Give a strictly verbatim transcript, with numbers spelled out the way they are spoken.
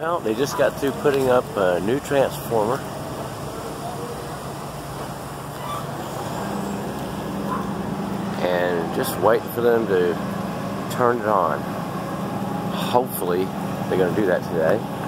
Well, they just got through putting up a new transformer. And just waiting for them to turn it on. Hopefully, they're going to do that today.